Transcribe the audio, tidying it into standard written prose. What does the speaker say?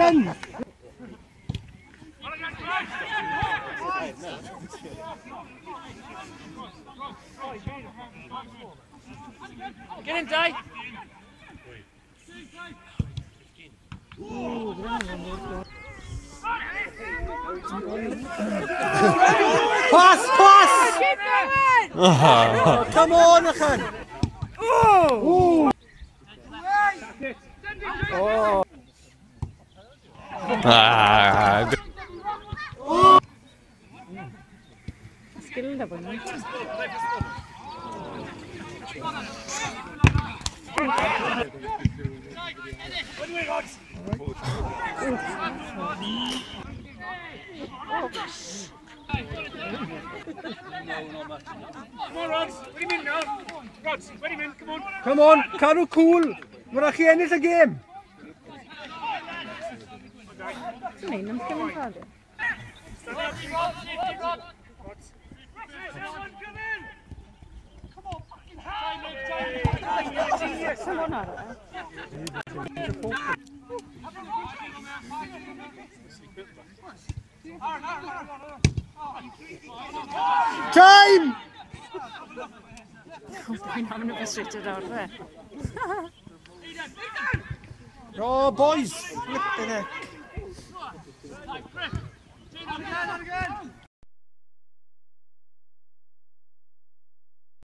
in! Get in, Dave! Pass! Oh, come on, Achan! Oh! Skilled på nu. Come on, Rods! What do you mean now? Rods, what do you mean? Come on! Come on, cadw cool! Mae'n rhaid chi ennill y gêm! Ti'n ein am skilled ffordd? Stand up, Rod! Rods! Come in! Come on, fucking hell! Come on ara. Time! Dwi'n hamn o frustrated awr fe. Oh, boys! Flipping heck.